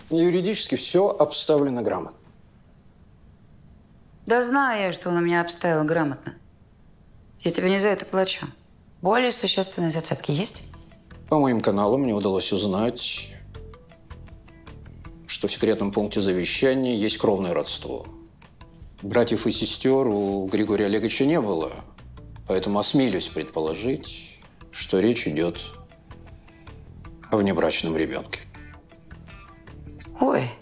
Юридически все обставлено грамотно. Да знаю я, что он у меня обставил грамотно. Я тебе не за это плачу. Более существенные зацепки есть? По моим каналам мне удалось узнать, что в секретном пункте завещания есть кровное родство. Братьев и сестер у Григория Олеговича не было, поэтому осмелюсь предположить, что речь идет о внебрачном ребенке. Ой.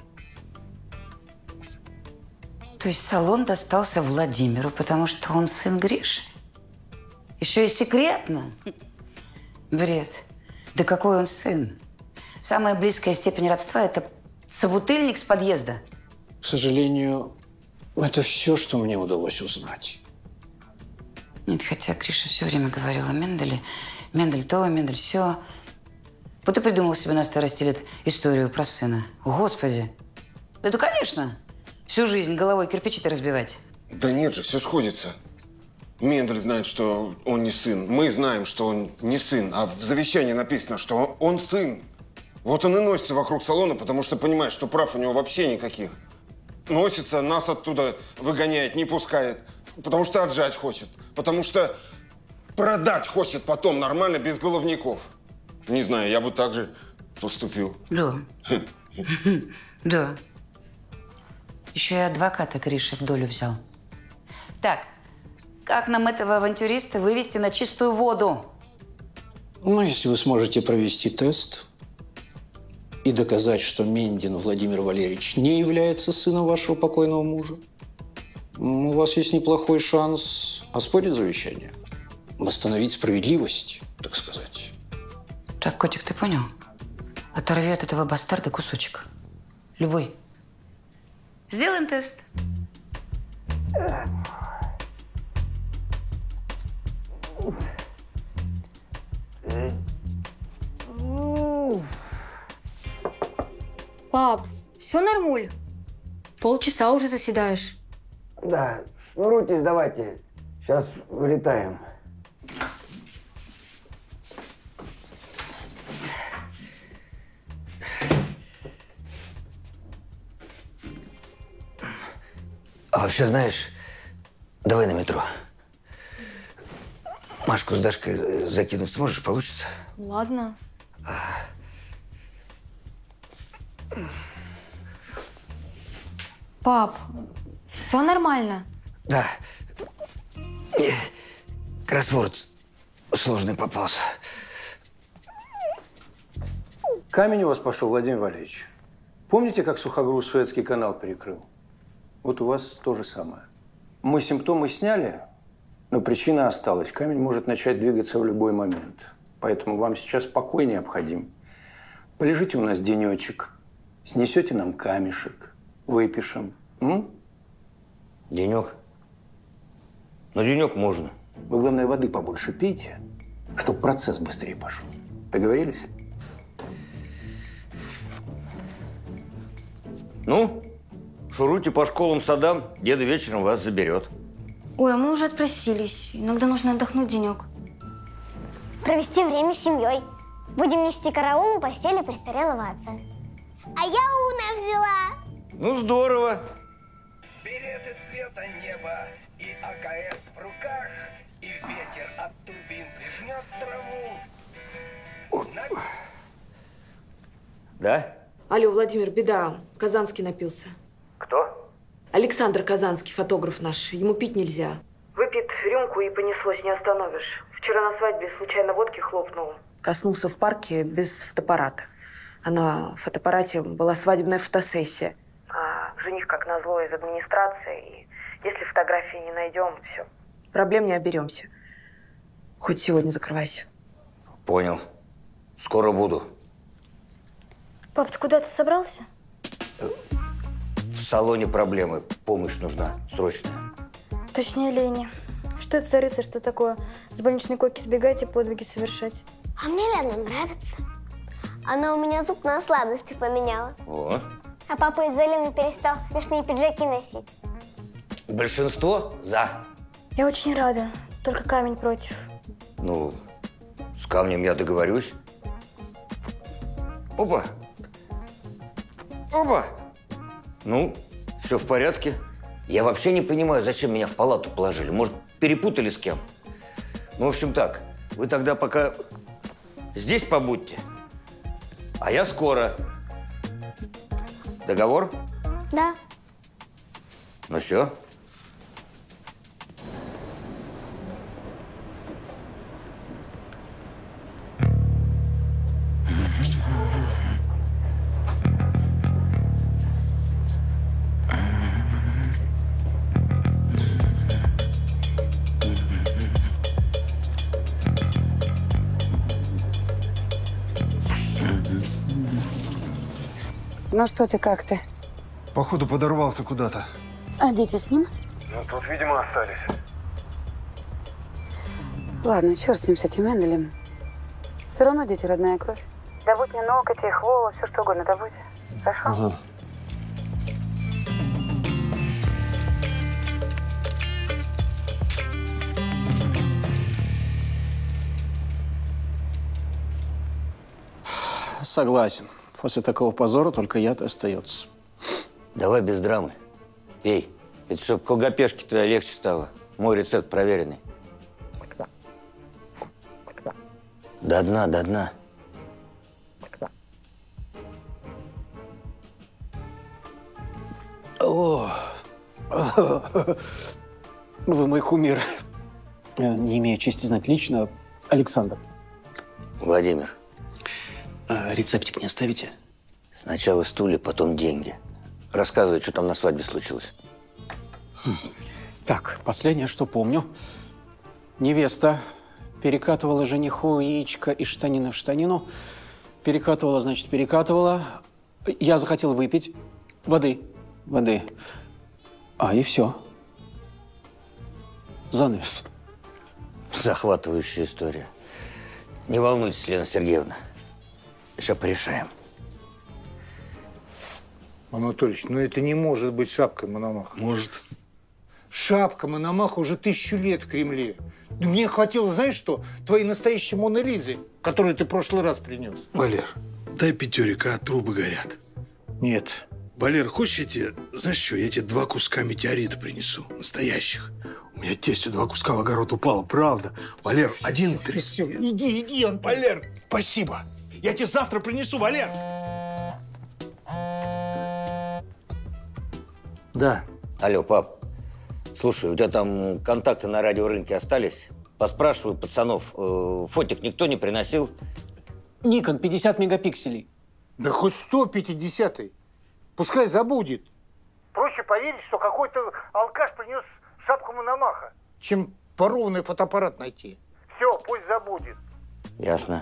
То есть салон достался Владимиру, потому что он сын Гриши? Еще и секретно? Бред. Да какой он сын? Самая близкая степень родства – это собутыльник с подъезда. К сожалению, это все, что мне удалось узнать. Нет, хотя Гриша все время говорил о Менделе. Мендель то, Мендель все. Вот ты придумал себе на старости лет историю про сына. Господи. Да это, конечно. Всю жизнь головой кирпичи-то разбивать. Да нет же, все сходится. Мендель знает, что он не сын. Мы знаем, что он не сын. А в завещании написано, что он сын. Вот он и носится вокруг салона, потому что понимает, что прав у него вообще никаких. Носится, нас оттуда выгоняет, не пускает. Потому что отжать хочет. Потому что продать хочет потом нормально, без головников. Не знаю, я бы так же поступил. Да. Да. Еще и адвоката Гриша в долю взял. Так, как нам этого авантюриста вывести на чистую воду? Ну, если вы сможете провести тест и доказать, что Мендин Владимир Валерьевич не является сыном вашего покойного мужа, у вас есть неплохой шанс оспорить завещание, восстановить справедливость, так сказать. Так, котик, ты понял? Оторви от этого бастарда кусочек. Любой. Сделаем тест. Пап, все нормуль? Полчаса уже заседаешь. Да, шнуруйтесь давайте. Сейчас вылетаем. А вообще, знаешь, давай на метро. Машку с Дашкой закинуть сможешь? Получится? Ладно. Пап, все нормально? Да. Кроссворд сложный попался. Камень у вас пошел, Владимир Валерьевич. Помните, как Сухогруз Суэцкий канал перекрыл? Вот у вас то же самое. Мы симптомы сняли, но причина осталась. Камень может начать двигаться в любой момент. Поэтому вам сейчас покой необходим. Полежите у нас денечек, снесете нам камешек, выпишем. Денек? Ну, денек можно. Вы, главное, воды побольше пейте, чтобы процесс быстрее пошел. Договорились? Ну, шуруйте по школам, садам, деда вечером вас заберет. Ой, а мы уже отпросились. Иногда нужно отдохнуть денек. Провести время с семьей. Будем нести караул у постели престарелого отца. А я Уна взяла. Ну, здорово. Береты цвета неба и АКС в руках, и ветер от турбин прижмет траву. Да? Алло, Владимир, беда. Казанский напился. Кто? Александр Казанский, фотограф наш. Ему пить нельзя. Выпьет рюмку и понеслось, не остановишь. Вчера на свадьбе случайно водки хлопнул. Коснулся в парке без фотоаппарата. А на фотоаппарате была свадебная фотосессия. А жених, как назло, из администрации. И если фотографии не найдем, все. Проблем не оберемся. Хоть сегодня закрывайся. Понял. Скоро буду. Пап, ты куда-то собрался? В салоне проблемы. Помощь нужна. Срочная. Точнее, Лене. Что это за рыцарь, что такое? С больничной койки сбегать и подвиги совершать. А мне Лена нравится. Она у меня зуб на сладости поменяла. О. А папа из-за Лены перестал смешные пиджаки носить. Большинство за. Я очень рада. Только камень против. Ну, с камнем я договорюсь. Опа. Оба! Ну, все в порядке. Я вообще не понимаю, зачем меня в палату положили. Может, перепутали с кем? Ну, в общем так, вы тогда пока здесь побудьте, а я скоро. Договор? Да. Ну все. Ну что ты, как ты? Походу, подорвался куда-то. А дети с ним? Ну, тут, видимо, остались. Ладно, черт с ним, с этим Менделем. Все равно дети родная кровь. Добудь мне ноготь, их волос, все что угодно добудь. Хорошо? Ага. Согласен. После такого позора только яд остается. Давай без драмы. Пей. Это чтобы колгопешке твоя легче стало. Мой рецепт проверенный. До дна, до дна. О, вы мой кумир. Не имею чести знать лично. Александр. Владимир, Рецептик не оставите? сначала стулья, потом деньги. Рассказывай, что там на свадьбе случилось. Так, последнее, что помню. Невеста перекатывала жениху яичко из штанины в штанину. Перекатывала, значит, перекатывала. Я захотел выпить воды. Воды. А, и все. Занавес. Захватывающая история. Не волнуйтесь, Лена Сергеевна. Сейчас порешаем. Анатольевич, ну это не может быть шапка Мономаха. Может. Шапка Мономаха уже 1000 лет в Кремле. Мне хватило, знаешь что, твоей настоящей Моны Лизы, которую ты в прошлый раз принес. Валер, дай пятерика, а трубы горят. Нет. Валер, хочешь, я тебе, знаешь что, я тебе 2 куска метеорита принесу, настоящих. У меня тестю 2 куска в огород упало, правда. Валер, 1 300. Иди, Антон. Валер, спасибо. Я тебе завтра принесу, Валер. Да. Алло, пап. Слушай, у тебя там контакты на радиорынке остались? Поспрашиваю пацанов. Фотик никто не приносил? Никон, 50 мегапикселей. Да хоть 150-й. Пускай забудет. Проще поверить, что какой-то алкаш принес шапку Мономаха, чем ворованный фотоаппарат найти. Все, пусть забудет. Ясно.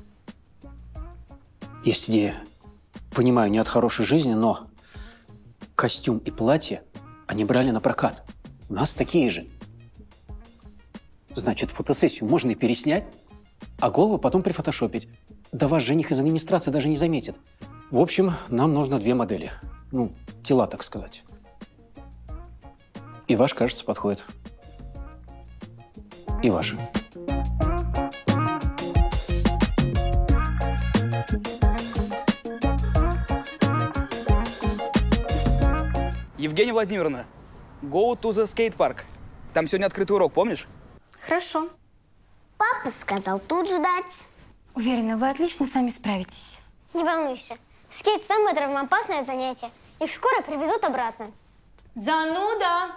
Есть идея. Понимаю, не от хорошей жизни, но костюм и платье они брали на прокат. У нас такие же. Значит, фотосессию можно и переснять, а голову потом прифотошопить. Да ваш жених из администрации даже не заметит. В общем, нам нужно 2 модели. Ну, тела, так сказать. И ваш, кажется, подходит. И ваш. Евгения Владимировна, go to the skate park. Там сегодня открытый урок, помнишь? Хорошо. Папа сказал тут ждать. Уверена, вы отлично сами справитесь. Не волнуйся. Скейт – самое травмоопасное занятие. Их скоро привезут обратно. Зануда!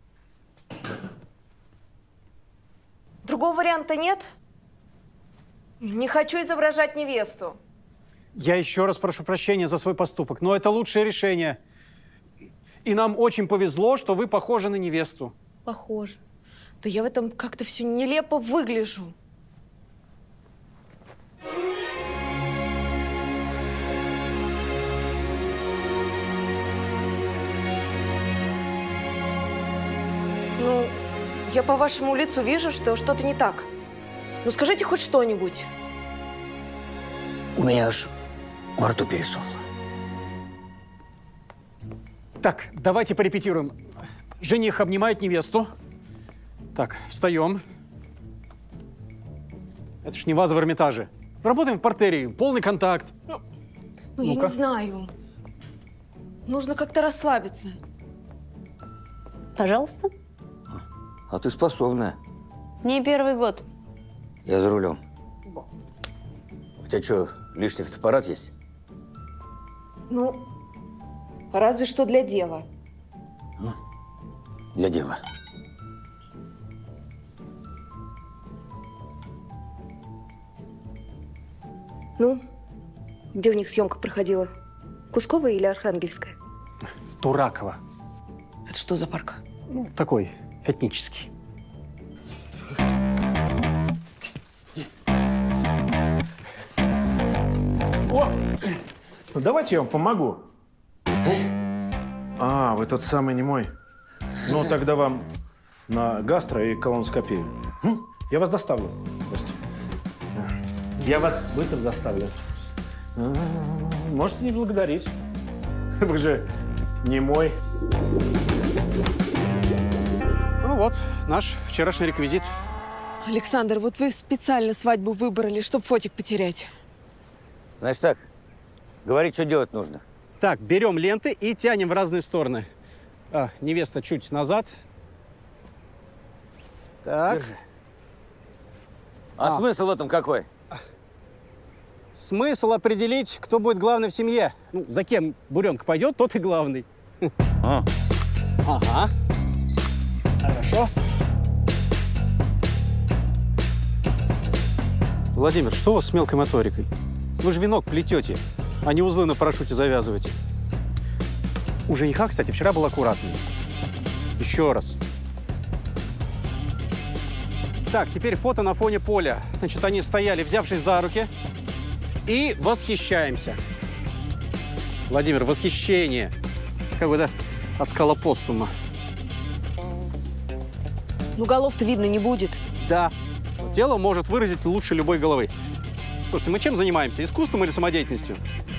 Другого варианта нет? Не хочу изображать невесту. Я еще раз прошу прощения за свой поступок, но это лучшее решение. И нам очень повезло, что вы похожи на невесту. Похоже. Да я в этом как-то все нелепо выгляжу. Ну, я по вашему лицу вижу, что что-то не так. Ну, скажите хоть что-нибудь. У меня аж во рту пересохло. Так, давайте порепетируем. Жених обнимает невесту. Так, встаем. Это ж не ваза в Эрмитаже. Работаем в портере, полный контакт. Ну я не знаю. Нужно как-то расслабиться. Пожалуйста. А ты способная. Не первый год. Я за рулем. У тебя что, лишний фотоаппарат есть? Ну, разве что для дела. Для дела. Ну, где у них съемка проходила? Кусковая или Архангельская? Туракова. Это что за парк? Ну, такой, этнический. О! Ну, давайте я вам помогу. А, вы тот самый немой. Ну, тогда вам на гастро и колоноскопию. Я вас доставлю. Здрасте. Я вас быстро доставлю. Можете не благодарить. Вы же немой. Ну вот, наш вчерашний реквизит. Александр, вот вы специально свадьбу выбрали, чтобы фотик потерять. Значит так, говори, что делать нужно. Так, берем ленты и тянем в разные стороны. Невеста чуть назад. Так. Держи. А смысл в этом какой? Смысл определить, кто будет главный в семье. Ну, за кем буренка пойдет, тот и главный. Ага. Хорошо. Владимир, что у вас с мелкой моторикой? Вы же венок плетете, а не узлы на парашюте завязываете. У жениха, кстати, вчера был аккуратный. Еще раз. Так, теперь фото на фоне поля. Значит, они стояли, взявшись за руки, и восхищаемся. Владимир, восхищение. Как бы, да, оскалопоссума. Ну, голов-то видно не будет. Да. Тело может выразить лучше любой головы. Слушайте, мы чем занимаемся? Искусством или самодеятельностью?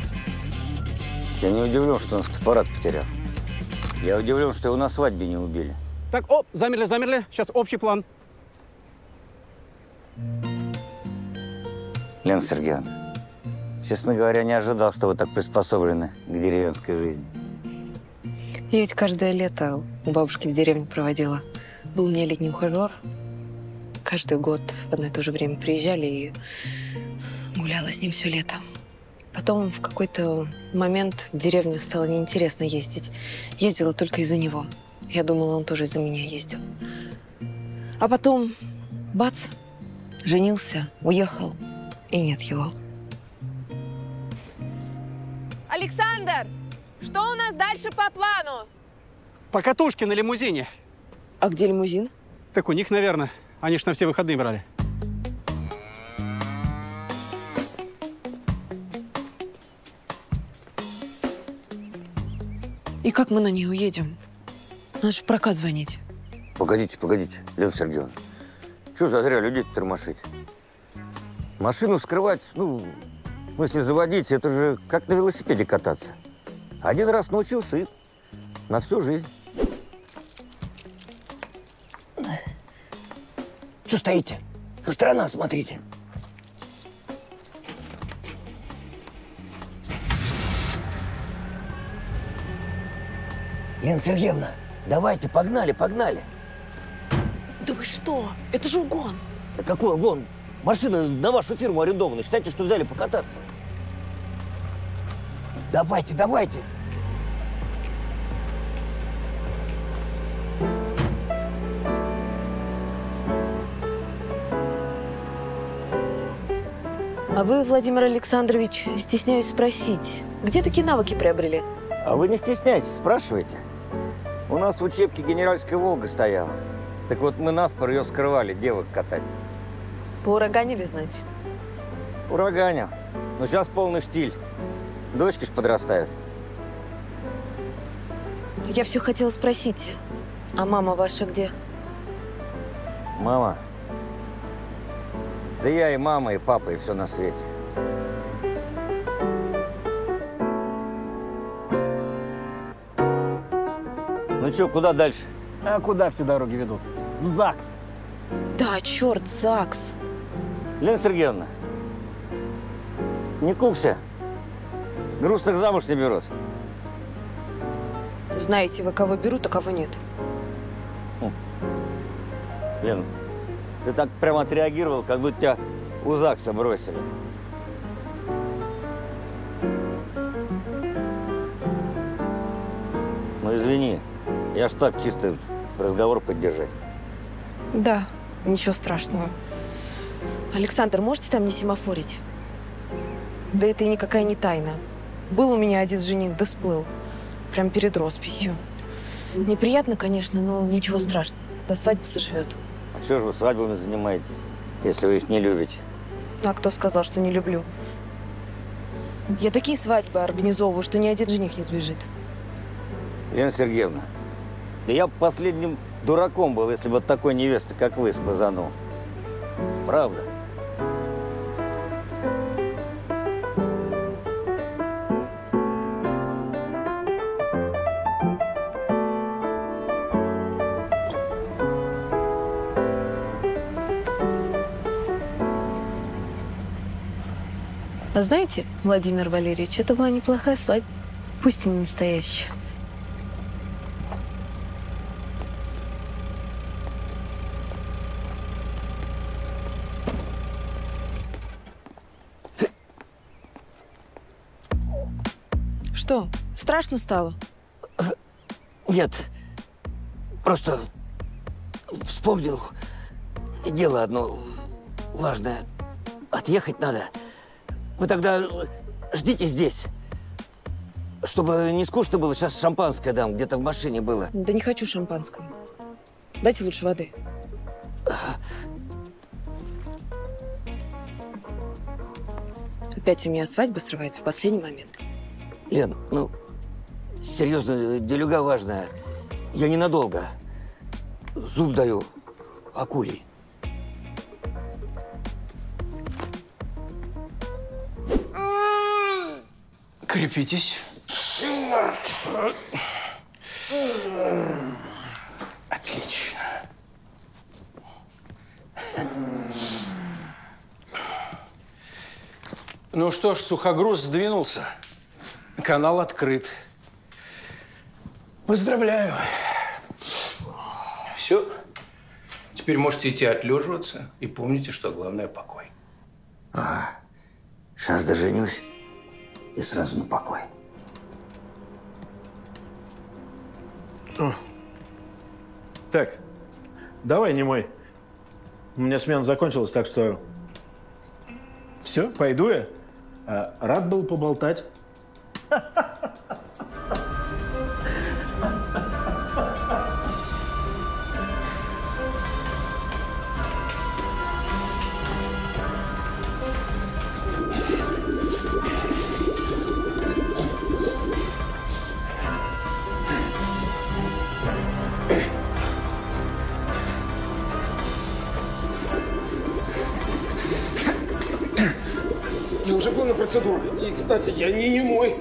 Я не удивлен, что он фотоаппарат потерял. Я удивлен, что его на свадьбе не убили. Так, замерли. Сейчас общий план. Лена Сергеевна, честно говоря, не ожидал, что вы так приспособлены к деревенской жизни. Я ведь каждое лето у бабушки в деревне проводила. Был у меня летний ухажер. Каждый год в одно и то же время приезжали и гуляла с ним все лето. Потом в какой-то момент в деревню стало неинтересно ездить. Ездила только из-за него. Я думала, он тоже из-за меня ездил. А потом, бац, женился, уехал, и нет его. Александр, что у нас дальше по плану? Покатушки на лимузине. А где лимузин? Так у них, наверное. Они ж на все выходные брали. И как мы на ней уедем? Надо же в прокат звонить. Погодите, Лена Сергеевна. Чего зазря людей тормошить? Машину скрывать, ну, в смысле заводить, это же как на велосипеде кататься. Один раз научился и на всю жизнь. Что стоите? По сторонам смотрите. Лена Сергеевна, давайте, погнали. Да вы что? Это же угон. Да какой угон? Машина на вашу фирму арендована. Считайте, что взяли покататься. Давайте. А вы, Владимир Александрович, стесняюсь спросить, где такие навыки приобрели? А вы не стесняйтесь, спрашивайте. У нас в учебке генеральская «Волга» стояла. Так вот мы наспор ее скрывали, девок катать. Поураганили, значит? Ураганил. Но сейчас полный штиль. Дочки ж подрастают. Я все хотела спросить, а мама ваша где? Мама? Да я и мама, и папа, и все на свете. Ну что, куда дальше? А куда все дороги ведут? В ЗАГС. Да, черт, ЗАГС. Лена Сергеевна, не кукся. Грустных замуж не берут. Знаете вы, кого берут, а кого нет. Лен, ты так прямо отреагировал, как будто тебя у ЗАГСа бросили. Ну, извини, я ж так чисто разговор поддержать. Да, ничего страшного. Александр, можете там не семафорить? Да это и никакая не тайна. Был у меня один жених, да сплыл. Прям перед росписью. Неприятно, конечно, но ничего страшного. До свадьбы соживет. А что же вы свадьбами занимаетесь, если вы их не любите? А кто сказал, что не люблю? Я такие свадьбы организовываю, что ни один жених не сбежит. Лена Сергеевна, да я бы последним дураком был, если бы от такой невесты, как вы, сквозанул. Правда? А знаете, Владимир Валерьевич, это была неплохая свадьба, пусть и не настоящая. Что, страшно стало? Нет, просто вспомнил дело одно важное. Отъехать надо. Вы тогда ждите здесь, чтобы не скучно было. Сейчас шампанское дам, где-то в машине было. Да не хочу шампанского. Дайте лучше воды. Опять у меня свадьба срывается в последний момент. Лен, ну, серьезно, делюга важная. Я ненадолго. Зуб даю акулий. Крепитесь. Отлично. Ну что ж, сухогруз сдвинулся. Канал открыт. Поздравляю. Все. Теперь можете идти отлеживаться. И помните, что главное – покой. Сейчас доженюсь и сразу на покой. Так, давай, немой. У меня смена закончилась, так что… Все, пойду я. Рад был поболтать. Я уже был на процедуру. И, кстати, я не немой.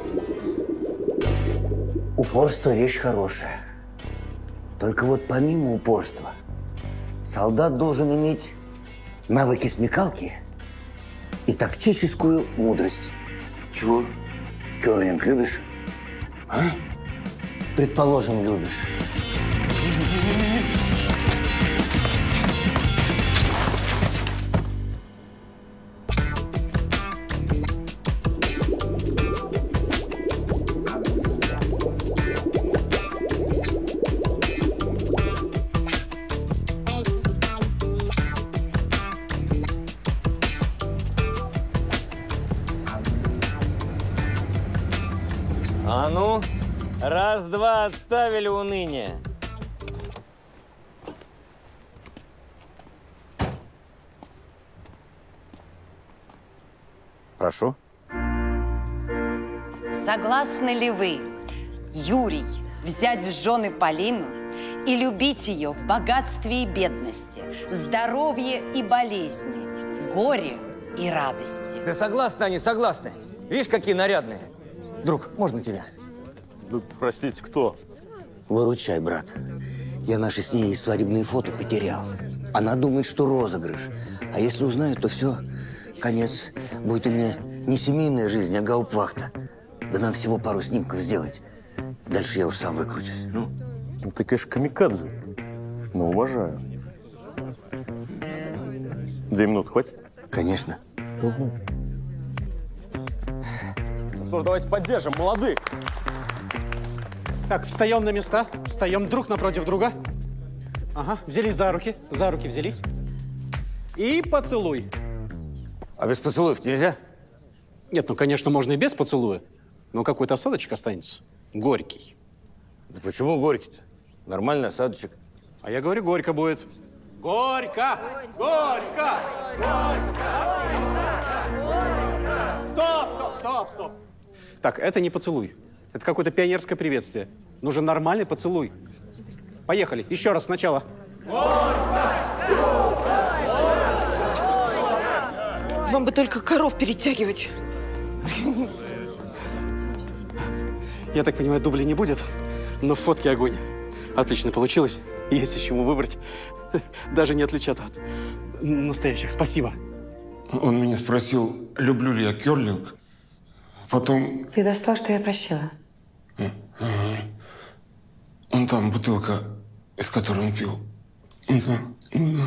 Упорство – вещь хорошая. Только вот помимо упорства, солдат должен иметь навыки смекалки и тактическую мудрость. Чего? Кёрлинг любишь? А? Предположим, любишь. А ну, раз-два, отставили уныние. Прошу. Согласны ли вы, Юрий, взять в жены Полину и любить ее в богатстве и бедности, здоровье и болезни, горе и радости? Да согласны они, согласны. Видишь, какие нарядные. Друг, можно тебя? Да, простите, кто? Выручай, брат. Я наши с ней свадебные фото потерял. Она думает, что розыгрыш. А если узнает, то все, конец. Будет у меня не семейная жизнь, а гауптвахта. Да нам всего пару снимков сделать. Дальше я уж сам выкручусь. Ну? Ну, ты, конечно, камикадзе, но уважаю. 2 минуты хватит? Конечно. Угу. Ну что ж, давайте поддержим молодых. Так, встаем на места, встаем друг напротив друга. Ага, взялись за руки взялись. И поцелуй. А без поцелуев нельзя? Нет, ну, конечно, можно и без поцелуя, но какой-то осадочек останется. Горький. Да почему горький-то? Нормальный осадочек. А я говорю, горько будет. Горько! Горько! Горько! Стоп! Так, это не поцелуй. Это какое-то пионерское приветствие. Нужен нормальный поцелуй. Поехали. Еще раз сначала. Вам бы только коров перетягивать. Я так понимаю, дубля не будет, но фотки огонь. Отлично получилось. Есть из чего выбрать. Даже не отличат от настоящих. Спасибо. Он меня спросил, люблю ли я керлинг. Потом… Ты достал, что я просила? Ага. Вон там бутылка, из которой он пил. Вон там.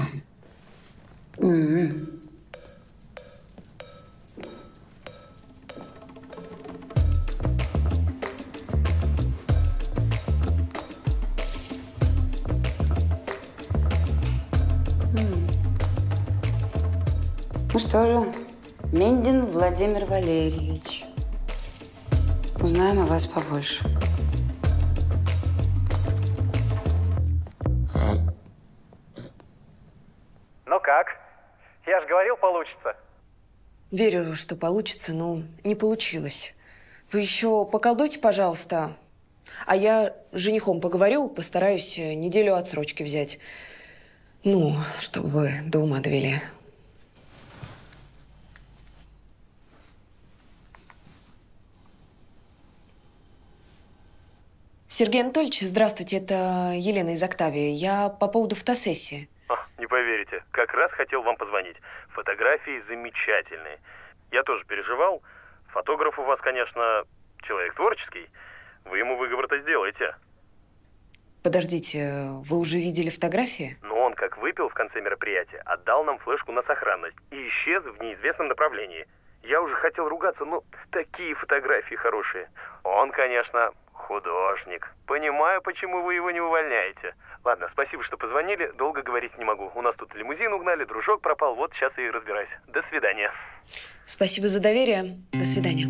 Ну что же, Мендин Владимир Валерьевич. Узнаем о вас побольше. Ну как? Я же говорил, получится. Верю, что получится, но не получилось. Вы еще поколдуйте, пожалуйста. А я с женихом поговорю, постараюсь неделю отсрочки взять. Ну, чтобы вы до ума довели. Сергей Анатольевич, здравствуйте, это Елена из «Октавии». Я по поводу фотосессии. Не поверите, как раз хотел вам позвонить. Фотографии замечательные. Я тоже переживал. Фотограф у вас, конечно, человек творческий. Вы ему выговор-то сделаете. Подождите, вы уже видели фотографии? Но он, как выпил в конце мероприятия, отдал нам флешку на сохранность и исчез в неизвестном направлении. Я уже хотел ругаться, но такие фотографии хорошие. Он, конечно, художник. Понимаю, почему вы его не увольняете. Ладно, спасибо, что позвонили. Долго говорить не могу. У нас тут лимузин угнали, дружок пропал. Вот сейчас и разбираюсь. До свидания. Спасибо за доверие. До свидания.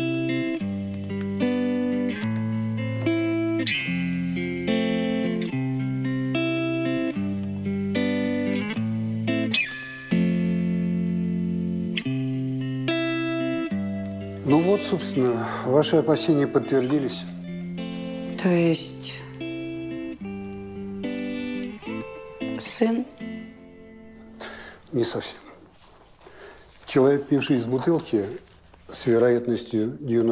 Ну вот, собственно, ваши опасения подтвердились. То есть… сын? Не совсем. Человек, пивший из бутылки, с вероятностью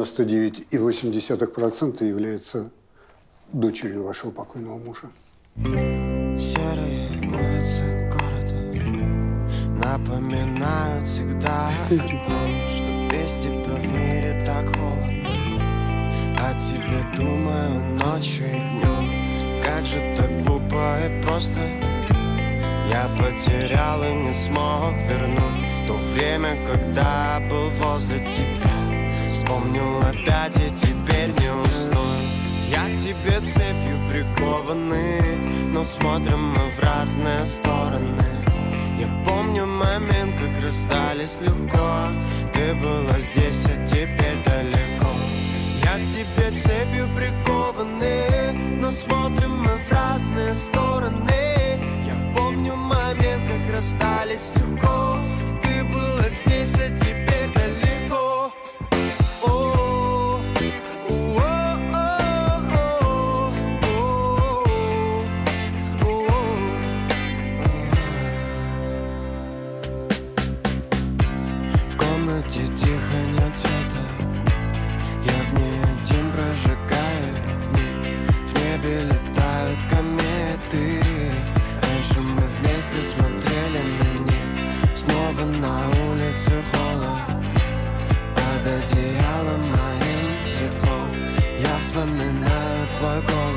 99,8% является дочерью вашего покойного мужа. Серые улицы города напоминают всегда о том, что без тебя в мире так холодно. О тебе думаю ночью и днем. Как же так глупо и просто. Я потерял и не смог вернуть то время, когда был возле тебя. Вспомнил опять и теперь не усну. Я к тебе цепью прикованный, но смотрим мы в разные стороны. Я помню момент, как расстались легко. Ты была здесь, а теперь далеко. Я к тебе цепью прикованный, но смотрим мы в разные стороны. Помню момент, как расстались легко. Ты была здесь, а теперь далеко. В комнате тихо, нет света. Я в ней один, прожигает миг. В небе летают кометы. Раньше мы вместе смотрели на них. Снова на улице холод. Под одеялом моим тепло. Я вспоминаю твой голос.